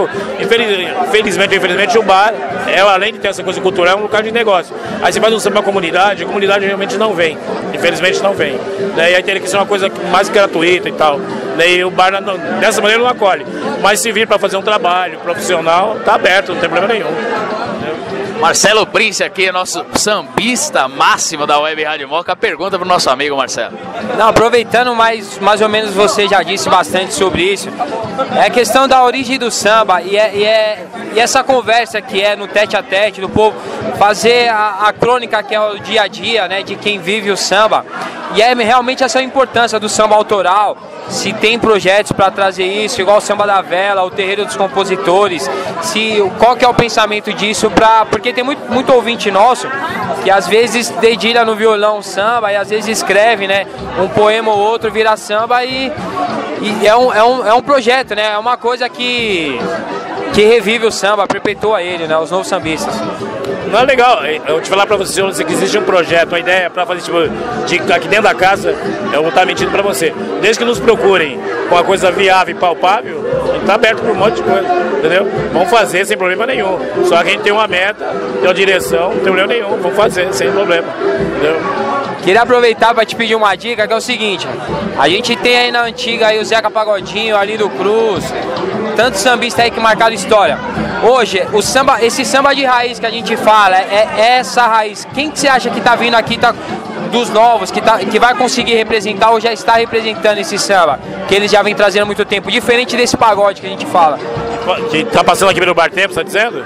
infelizmente o bar, além de ter essa coisa cultural, é um lugar de negócio. Aí você faz um samba a comunidade realmente não vem, infelizmente não vem. E aí teria que ser uma coisa mais gratuita e tal. E o bar dessa maneira não acolhe. Mas se vir para fazer um trabalho profissional, tá aberto, não tem problema nenhum. Marcelo Prince aqui, nosso sambista máximo da Web Rádio Moca. Pergunta para o nosso amigo Marcelo. Não, aproveitando mais ou menos, você já disse bastante sobre isso. É a questão da origem do samba e essa conversa que é no tete a tete do povo, fazer a crônica que é o dia a dia, né, de quem vive o samba. E é realmente essa importância do samba autoral. Se tem projetos para trazer isso, igual o Samba da Vela, o Terreiro dos Compositores, qual que é o pensamento disso, porque tem muito ouvinte nosso que às vezes dedilha no violão samba e às vezes escreve, né, um poema ou outro, vira samba e é um projeto, né, é uma coisa que revive o samba, perpetua ele, né, os novos sambistas. Não é legal, eu vou te falar pra você, que existe um projeto, uma ideia pra fazer tipo, aqui dentro da casa, eu vou estar mentindo pra você. Desde que nos procurem com uma coisa viável e palpável, a gente tá aberto pra um monte de coisa, entendeu? Vamos fazer sem problema nenhum. Só que a gente tem uma meta, tem uma direção, não tem problema nenhum, vamos fazer sem problema, entendeu? Queria aproveitar para te pedir uma dica, que é o seguinte: a gente tem aí na antiga aí o Zeca Pagodinho, ali do Cruz, tantos sambistas aí que marcaram história. Hoje, esse samba de raiz que a gente fala, é essa raiz. Quem que você acha que tá vindo aqui, dos novos, que vai conseguir representar ou já está representando esse samba, que eles já vêm trazendo há muito tempo, diferente desse pagode que a gente fala? Que tá passando aqui pelo Bar Templo, tá dizendo?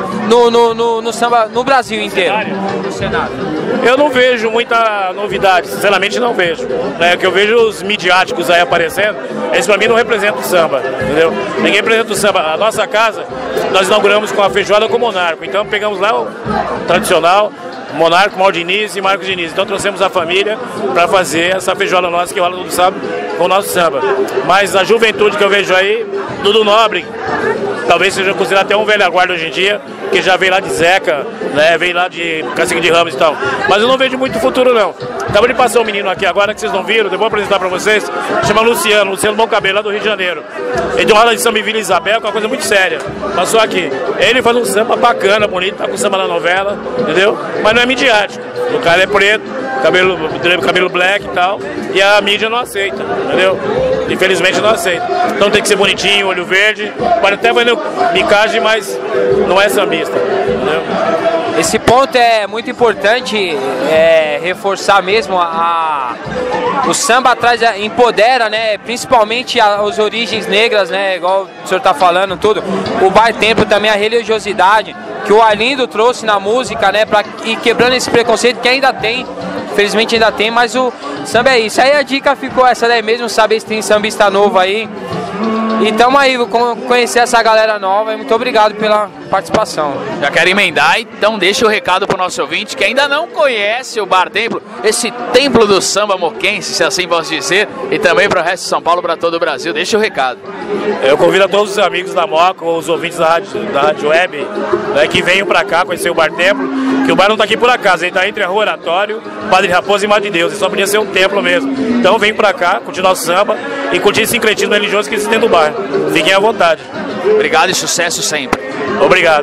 No samba, no Brasil inteiro. No cenário. Eu não vejo muita novidade, sinceramente não vejo. Que eu vejo os midiáticos aí aparecendo, eles pra mim não representam o samba, entendeu? Ninguém representa o samba. A nossa casa, nós inauguramos com a feijoada com o Monarco, então pegamos lá o tradicional, Monarco, Mauro Diniz e Marcos Diniz. Então trouxemos a família para fazer essa feijoada nossa que rola todo sábado com o nosso samba. Mas a juventude que eu vejo aí, Dudu Nobre, talvez seja considerado até um velho guarda hoje em dia, que já veio lá de Zeca, né, veio lá de Cacique de Ramos e tal. Mas eu não vejo muito futuro não. Acabou de passar um menino aqui agora que vocês não viram, eu vou apresentar para vocês, chama Luciano Bom Cabelo, lá do Rio de Janeiro. Ele tem uma aula de samba em Vila Isabel, que é uma coisa muito séria. Passou aqui. Ele faz um samba bacana, bonito, tá com samba na novela, entendeu? Mas não é midiático. O cara é preto, cabelo black e tal, e a mídia não aceita, entendeu? Infelizmente não aceita. Então tem que ser bonitinho, olho verde, pode até fazer micagem, mas não é sambista, entendeu? Esse ponto é muito importante, reforçar mesmo o samba atrás, empodera, né, principalmente as origens negras, né, igual o senhor tá falando tudo. O Bar Templo também, a religiosidade que o Arlindo trouxe na música, né, pra ir quebrando esse preconceito que ainda tem, infelizmente ainda tem, mas o samba é isso. Aí a dica ficou essa daí mesmo, saber se tem sambista novo aí. E tamo aí, conhecer essa galera nova e muito obrigado pela participação. Já quero emendar, então deixa o recado pro nosso ouvinte que ainda não conhece o Bar Templo, esse templo do samba moquense, se assim posso dizer, e também para o resto de São Paulo, para todo o Brasil. Deixa o recado. Eu convido a todos os amigos da Moca, os ouvintes da Rádio Web, né, que venham para cá conhecer o Bar Templo, que o bar não está aqui por acaso, ele está entre a Rua Oratório, Padre Raposo e Madre de Deus, e só podia ser um templo mesmo. Então vem para cá, curtir nosso samba e curtir esse sincretismo religioso que existe dentro do bar. Fiquem à vontade. Obrigado e sucesso sempre. Obrigado.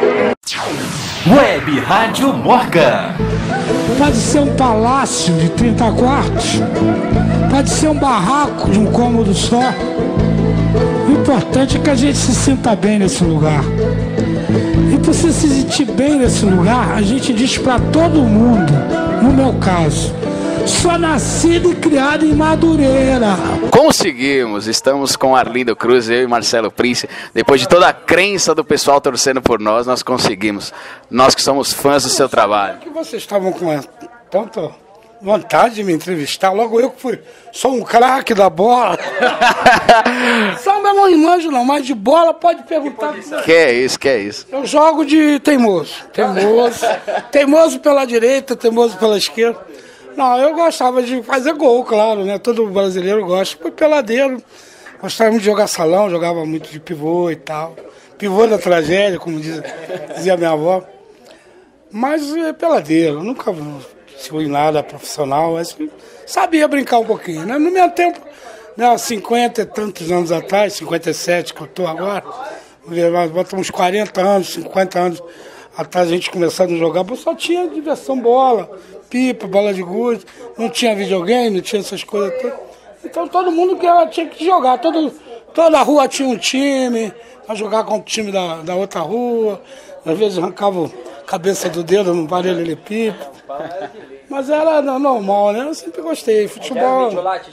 Web Rádio Moca. Pode ser um palácio de 30 quartos, pode ser um barraco de um cômodo só. O importante é que a gente se sinta bem nesse lugar. E para você se sentir bem nesse lugar, a gente diz para todo mundo, no meu caso, sou nascido e criado em Madureira. Conseguimos, estamos com Arlindo Cruz, eu e Marcelo Prince. Depois de toda a crença do pessoal torcendo por nós, nós conseguimos. Nós que somos fãs do seu trabalho. Que vocês estavam com tanta vontade de me entrevistar, logo eu que sou um craque da bola. Samba eu não manjo não, mas de bola pode perguntar. Que é isso. Eu jogo de teimoso. Teimoso pela direita, teimoso pela esquerda. Não, eu gostava de fazer gol, claro, né? Todo brasileiro gosta. Fui peladeiro, gostava muito de jogar salão, jogava muito de pivô e tal. Pivô da tragédia, como dizia minha avó. Mas peladeiro, nunca fui em nada profissional, mas sabia brincar um pouquinho, né? No meu tempo, né, 50 e tantos anos atrás, 57 que eu estou agora, bota uns 40 anos, 50 anos atrás a gente começando a jogar, só tinha diversão, bola, pipa, bola de gude, não tinha videogame, não tinha essas coisas todas. Então todo mundo tinha que jogar, toda a rua tinha um time, para jogar com o time da outra rua, às vezes arrancava a cabeça do dedo no paralelepípedo, mas era normal, né? Eu sempre gostei, futebol.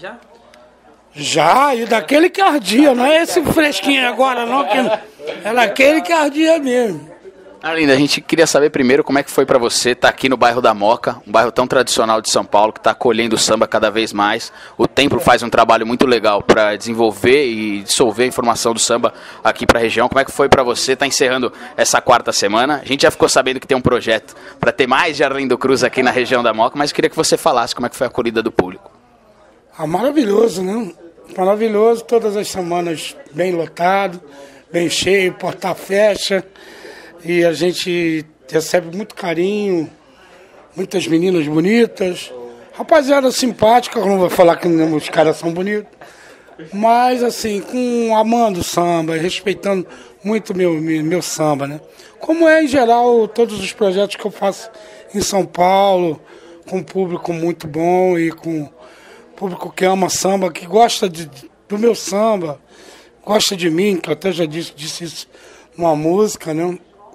Já, e daquele que ardia, não é esse fresquinho agora não, que era aquele que ardia mesmo. Arlindo, a gente queria saber primeiro como é que foi para você estar aqui no bairro da Moca, um bairro tão tradicional de São Paulo, que está acolhendo o samba cada vez mais. O Templo faz um trabalho muito legal para desenvolver e dissolver a informação do samba aqui para a região. Como é que foi para você estar encerrando essa quarta semana? A gente já ficou sabendo que tem um projeto para ter mais de Arlindo Cruz aqui na região da Moca, mas eu queria que você falasse como é que foi a acolhida do público. Maravilhoso, né? Maravilhoso, todas as semanas bem lotado, bem cheio, porta fecha. E a gente recebe muito carinho, muitas meninas bonitas, rapaziada simpática, não vou falar que os caras são bonitos, mas assim, amando o samba, respeitando muito meu samba, né? Como é em geral todos os projetos que eu faço em São Paulo, com um público muito bom e com público que ama samba, que gosta do meu samba, gosta de mim, que eu até já disse isso numa música, né?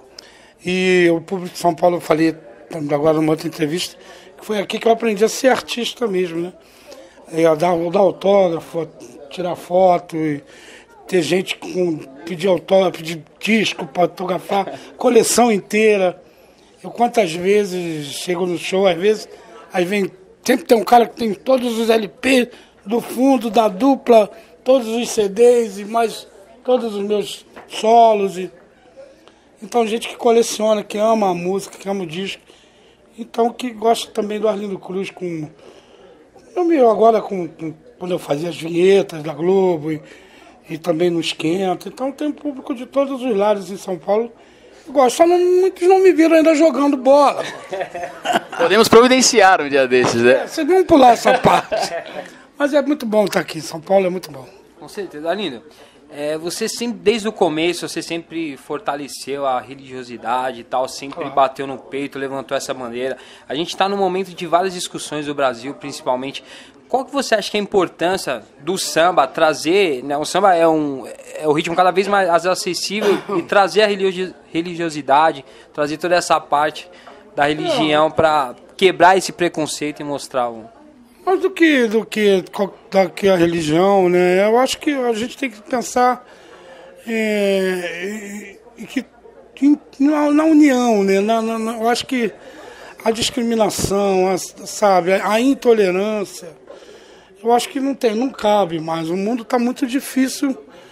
E o público de São Paulo, eu falei agora numa outra entrevista, que foi aqui que eu aprendi a ser artista mesmo, né? A dar autógrafo, tirar foto, e ter gente pedir autógrafo, pedir disco para autografar, coleção inteira. Eu quantas vezes chego no show, às vezes, aí sempre tem um cara que tem todos os LP do fundo, da dupla, todos os CDs e mais todos os meus solos. Então, gente que coleciona, que ama a música, que ama o disco. Então, que gosta também do Arlindo Cruz, agora quando eu fazia as vinhetas da Globo e também no Esquenta. Então, tem um público de todos os lados em São Paulo. Só muitos não me viram ainda jogando bola. Podemos providenciar um dia desses, né? Vocês vão pular essa parte. Mas é muito bom estar aqui em São Paulo, é muito bom. Com certeza. Arlindo, você sempre, desde o começo, você sempre fortaleceu a religiosidade e tal, sempre bateu no peito, levantou essa bandeira. A gente está num momento de várias discussões do Brasil, principalmente. Qual que você acha que é a importância do samba trazer, né? O samba é o ritmo cada vez mais acessível e trazer a religiosidade, trazer toda essa parte da religião para quebrar esse preconceito e mostrar Mas do que a religião, né? Eu acho que a gente tem que pensar na união, né? Eu acho que a discriminação, a intolerância, eu acho que não cabe mais. O mundo está muito difícil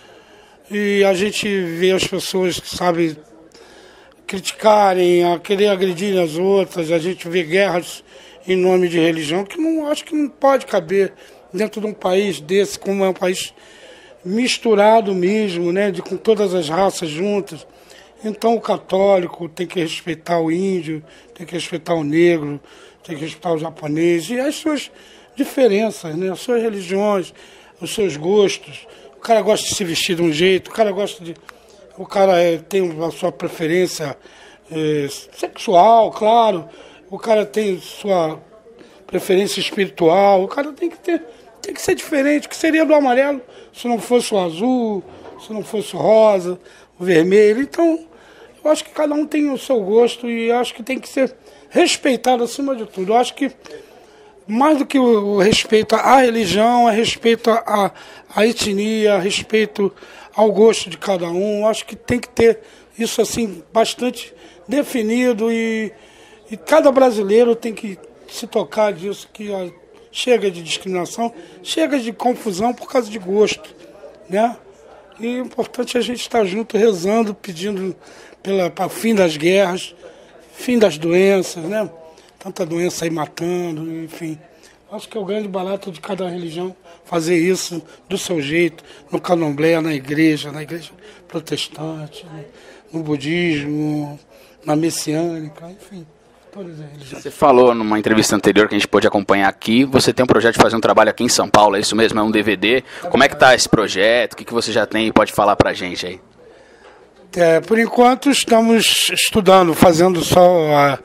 e a gente vê as pessoas, sabe, criticarem, a querer agredir as outras, a gente vê guerras em nome de religião, que não acho que não pode caber dentro de um país desse, como é um país misturado mesmo, né, com todas as raças juntas. Então o católico tem que respeitar o índio, tem que respeitar o negro, tem que respeitar o japonês, e as suas diferenças, né, as suas religiões, os seus gostos. O cara gosta de se vestir de um jeito, o cara tem a sua preferência sexual, claro, o cara tem sua preferência espiritual, o cara tem que ser diferente, que seria do amarelo se não fosse o azul, se não fosse o rosa, o vermelho. Então, eu acho que cada um tem o seu gosto e acho que tem que ser respeitado acima de tudo. Eu acho que mais do que o respeito à religião, é respeito à etnia, respeito ao gosto de cada um. Eu acho que tem que ter isso assim bastante definido e cada brasileiro tem que se tocar disso, que chega de discriminação, chega de confusão por causa de gosto, né? E o importante é a gente estar junto, rezando, pedindo para fim das guerras, fim das doenças, né? Tanta doença aí matando, enfim. Acho que é o grande barato de cada religião fazer isso do seu jeito, no candomblé, na igreja protestante, no budismo, na messiânica, enfim. Você falou numa entrevista anterior que a gente pôde acompanhar aqui, você tem um projeto de fazer um trabalho aqui em São Paulo, é isso mesmo? É um DVD. Como é que tá esse projeto? O que você já tem e pode falar pra gente aí? Por enquanto estamos estudando, fazendo só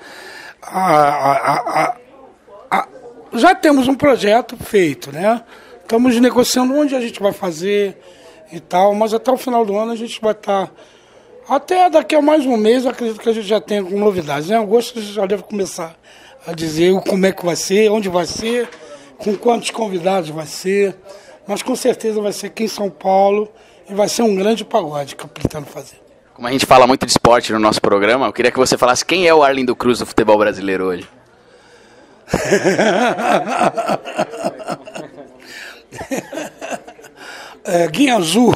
já temos um projeto feito, né? Estamos negociando onde a gente vai fazer e tal, mas até o final do ano a gente vai estar... Até daqui a mais um mês, eu acredito que a gente já tenha novidades. Em agosto a gente já deve começar a dizer como é que vai ser, onde vai ser, com quantos convidados vai ser. Mas com certeza vai ser aqui em São Paulo e vai ser um grande pagode que eu pretendo fazer. Como a gente fala muito de esporte no nosso programa, eu queria que você falasse quem é o Arlindo Cruz do futebol brasileiro hoje. Guinha Azul.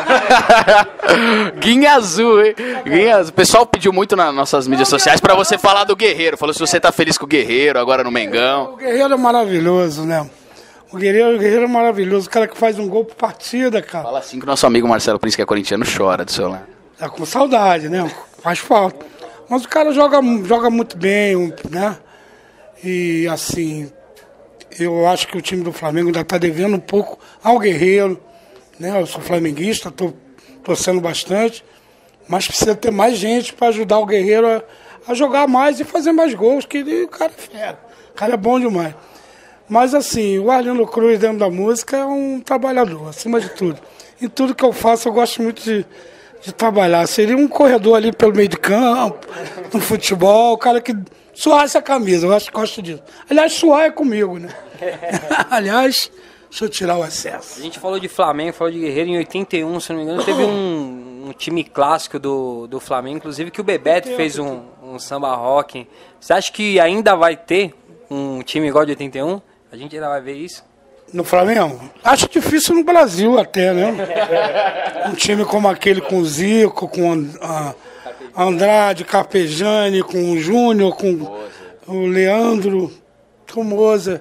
Guinha Azul, hein? Guinha Azul. O pessoal pediu muito nas nossas mídias sociais pra você falar do Guerreiro. Falou se você tá feliz com o Guerreiro, agora no Mengão. O Guerreiro é maravilhoso, né? O Guerreiro é maravilhoso. O cara que faz um gol por partida, cara. Fala assim que o nosso amigo Marcelo Prince, que é corintiano, chora do seu lado. Tá com saudade, né? Faz falta. Mas o cara joga muito bem, né? E assim, eu acho que o time do Flamengo ainda tá devendo um pouco ao Guerreiro. Né, eu sou flamenguista, estou torcendo bastante, mas precisa ter mais gente para ajudar o Guerreiro a jogar mais e fazer mais gols, que o cara é fera, o cara é bom demais. Mas assim, o Arlindo Cruz dentro da música é um trabalhador, acima de tudo. Em tudo que eu faço eu gosto muito de trabalhar. Seria um corredor ali pelo meio de campo, no futebol, o cara que suasse a camisa, eu gosto disso. Aliás, suar é comigo, né? Aliás... Deixa eu tirar o excesso. A gente falou de Flamengo, falou de Guerreiro. Em 81, se não me engano, teve um time clássico do Flamengo, inclusive que o Bebeto fez um samba rock. Você acha que ainda vai ter um time igual de 81? A gente ainda vai ver isso? No Flamengo? Acho difícil no Brasil até, né? Um time como aquele com o Zico, com a Andrade, Carpegiani, com o Júnior, com o Leandro, com o Moza.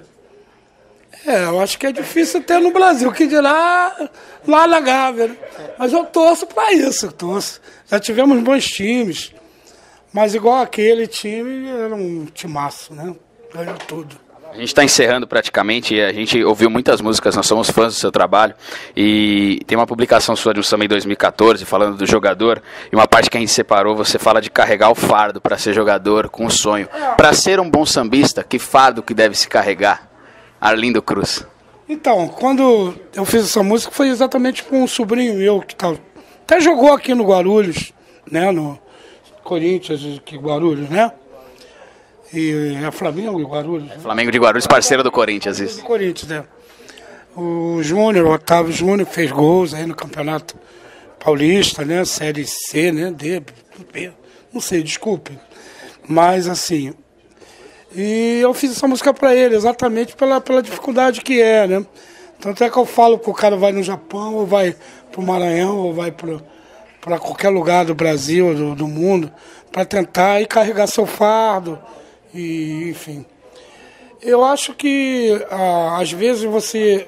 Eu acho que é difícil ter no Brasil, que dirá lá na Gávea, né? Mas eu torço para isso, Já tivemos bons times, mas igual aquele time, era um timaço, né? Ganhou tudo. A gente está encerrando praticamente, a gente ouviu muitas músicas, nós somos fãs do seu trabalho, e tem uma publicação sua de um samba em 2014, falando do jogador, e uma parte que a gente separou, você fala de carregar o fardo para ser jogador com um sonho. Para ser um bom sambista, que fardo que deve se carregar? Arlindo Cruz. Então, quando eu fiz essa música foi exatamente com um sobrinho meu que até jogou aqui no Guarulhos, né, no Corinthians, que Guarulhos, né? E é Flamengo e Guarulhos. Né? Flamengo de Guarulhos, parceiro do Corinthians, isso. Do Corinthians, né? O Júnior, o Otávio Júnior, fez gols aí no Campeonato Paulista, né? Série C, né? D, B, não sei, desculpe. Mas assim... E eu fiz essa música para ele, exatamente pela dificuldade que é, né? Tanto é que eu falo que o cara vai no Japão, ou vai pro Maranhão, ou vai para qualquer lugar do Brasil, do mundo, para tentar ir carregar seu fardo, e enfim. Eu acho que às vezes você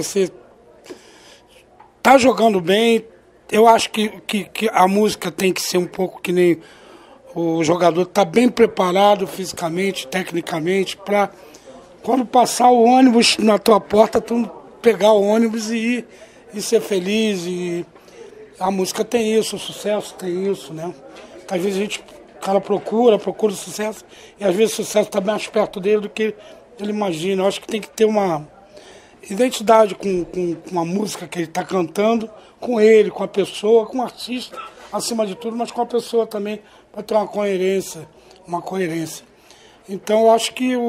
tá jogando bem. Eu acho que a música tem que ser um pouco que nem o jogador tá bem preparado fisicamente, tecnicamente, para quando passar o ônibus na tua porta, tu pegar o ônibus e ir e ser feliz. E a música tem isso, o sucesso tem isso, né? Às vezes o cara procura o sucesso, e às vezes o sucesso está mais perto dele do que ele imagina. Eu acho que tem que ter uma identidade com a música que ele está cantando, com ele, com a pessoa, com o artista, acima de tudo, mas com a pessoa também, para ter uma coerência. Então, eu acho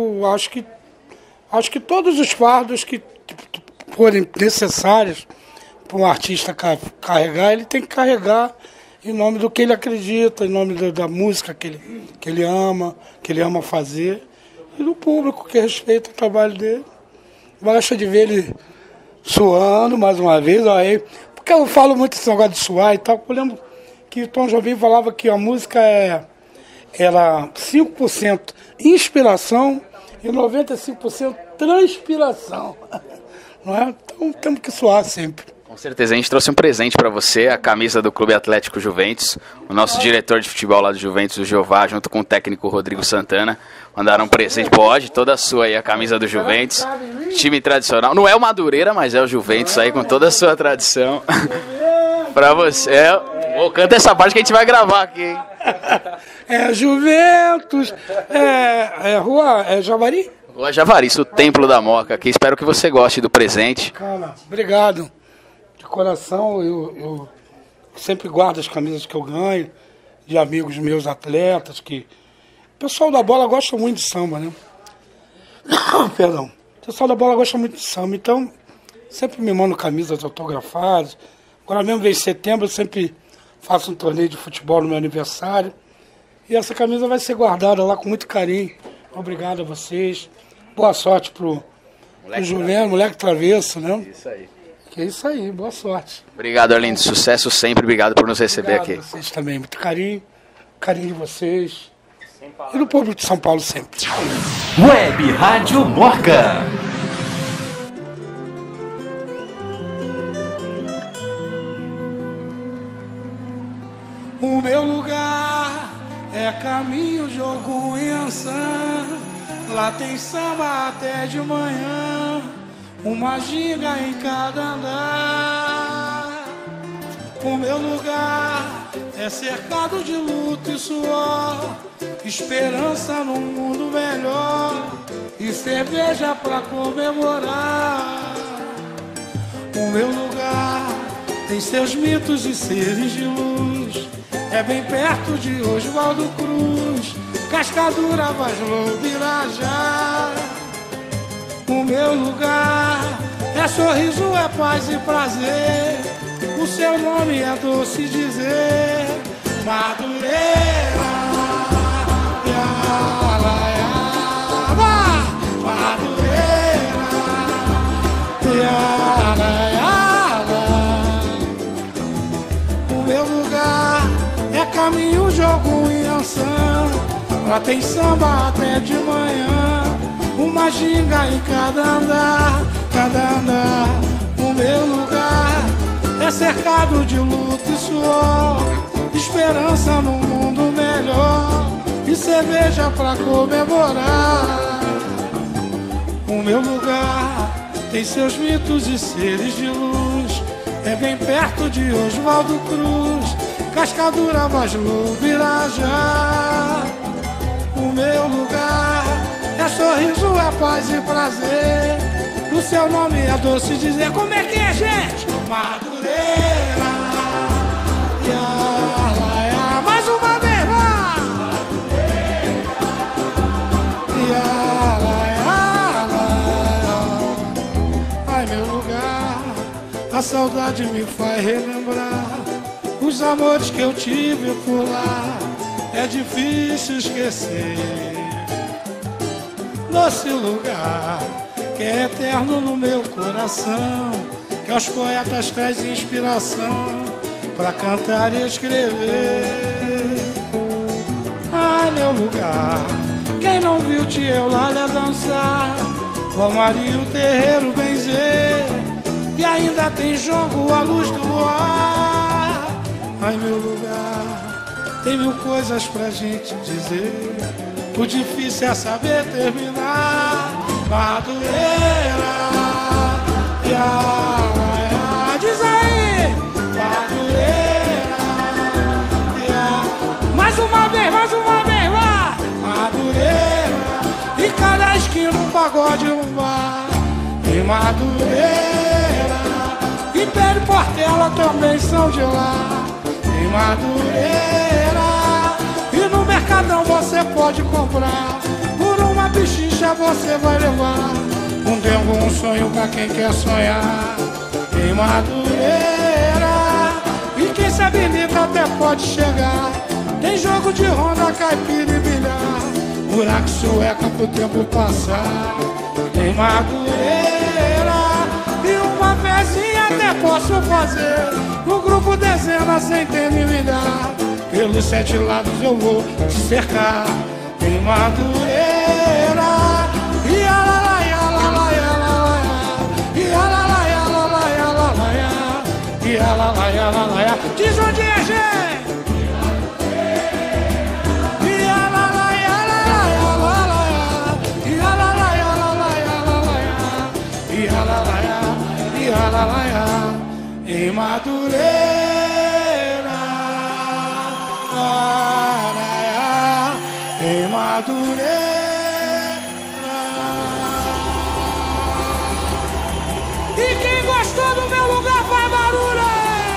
que todos os fardos que forem necessários para um artista carregar, ele tem que carregar em nome do que ele acredita, em nome da música que ele ama fazer, e do público que respeita o trabalho dele. Basta de ver ele suando mais uma vez, aí, porque eu falo muito esse negócio de suar e tal. Eu lembro que o Tom Jobim falava que a música era 5% inspiração e 95% transpiração. Não é? Então temos que suar sempre. Com certeza, a gente trouxe um presente para você, a camisa do Clube Atlético Juventus. O nosso diretor de futebol lá do Juventus, o Jeová, junto com o técnico Rodrigo Santana, mandaram um presente. Pode, toda a sua aí, a camisa do Juventus. Time tradicional. Não é o Madureira, mas é o Juventus aí, com toda a sua tradição. Para você. Canta essa parte que a gente vai gravar aqui, hein? É Juventus, Rua Javari? Rua Javari, isso, o Templo da Moca aqui. Espero que você goste do presente. Cara, obrigado. De coração, eu sempre guardo as camisas que eu ganho, de amigos meus atletas, que o pessoal da bola gosta muito de samba, né? Perdão. O pessoal da bola gosta muito de samba, então sempre me mando camisas autografadas. Agora mesmo, em setembro, eu sempre faço um torneio de futebol no meu aniversário. E essa camisa vai ser guardada lá com muito carinho. Obrigado a vocês. Boa sorte pro Juliano, moleque travesso, né? Isso aí. Que é isso aí, boa sorte. Obrigado, Arlindo. Sucesso sempre. Obrigado por nos receber aqui. Vocês também, muito carinho de vocês. E do povo de São Paulo sempre. Web Rádio Moca. O meu lugar é caminho, jogo em Ançã. Lá tem samba até de manhã, uma ginga em cada andar. O meu lugar é cercado de luto e suor, esperança num mundo melhor e cerveja pra comemorar. O meu lugar tem seus mitos e seres de luz, é bem perto de Oswaldo Cruz, Cascadura, Vaslow, Birajá. O meu lugar é sorriso, é paz e prazer, o seu nome é doce dizer, Madureira. Madureira. O meu lugar é caminho, jogo em Ançã. Lá tem samba até de manhã, uma ginga em cada andar, O meu lugar é cercado de luto e suor, esperança num mundo melhor e cerveja pra comemorar. O meu lugar tem seus mitos e seres de luz, é bem perto de Oswaldo Cruz, Cascadura, Vaslow, Birajá. O meu lugar é sorriso, é paz e prazer, o seu nome é doce dizer. Como é que é, gente? Madureira. Mais uma vez, vai! Ai, meu lugar, a saudade me faz relembrar os amores que eu tive por lá. É difícil esquecer. Nosso lugar que é eterno no meu coração, que aos poetas traz inspiração pra cantar e escrever. Ah, meu lugar, quem não viu tio Lália dançar, Romarinho, terreiro, benzer, e ainda tem jogo à luz do luar. Ai, meu lugar, tem mil coisas pra gente dizer, o difícil é saber terminar. Madureira, diz aí, Madureira, mais uma vez, vá, Madureira, e cada esquina um pagode, um bar. Em Madureira, Império e Portela também são de lá. Em Madureira, e no Mercadão você pode comprar, por uma pichincha você vai levar um dengo, um sonho pra quem quer sonhar. Em Madureira, e quem se habilita até pode chegar, tem jogo de ronda, caipira e bilhar, buraco sueca pro tempo passar. Em Madureira, e uma vezinha até posso fazer, no grupo dezena, centena e milhar, pelos 7 lados eu vou te cercar. Em Madureira, e alala, e alala, e alala, e alala, e alala, e alala, e alala, e alala, diz onde é, gente? E alala, e alala, e alala, e alala, e alala, e alala, e alala, em Madureira, em Madureira. E quem gostou do meu lugar faz barulho.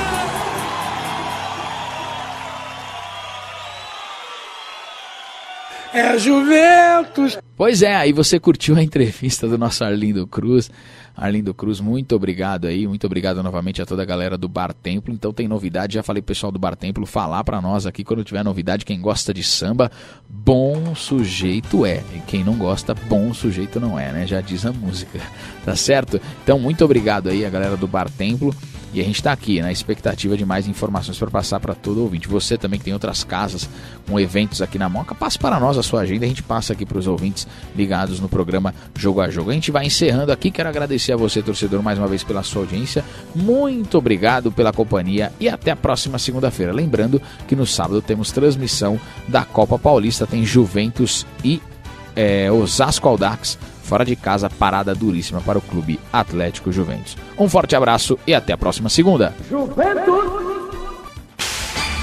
É Juventus. Pois é, aí você curtiu a entrevista do nosso Arlindo Cruz. Arlindo Cruz, muito obrigado aí, muito obrigado novamente a toda a galera do Bar Templo. Então tem novidade, já falei pro pessoal do Bar Templo falar pra nós aqui quando tiver novidade. Quem gosta de samba, bom sujeito é, e quem não gosta, bom sujeito não é, né? Já diz a música, tá certo? Então muito obrigado aí a galera do Bar Templo. E a gente está aqui na expectativa de mais informações para passar para todo ouvinte. Você também que tem outras casas com eventos aqui na Moca, passe para nós a sua agenda, a gente passa aqui para os ouvintes ligados no programa Jogo a Jogo. A gente vai encerrando aqui, quero agradecer a você, torcedor, mais uma vez pela sua audiência. Muito obrigado pela companhia e até a próxima segunda-feira. Lembrando que no sábado temos transmissão da Copa Paulista, tem Juventus e Osasco Audax. Fora de casa, parada duríssima para o Clube Atlético Juventus. Um forte abraço e até a próxima segunda. Juventus!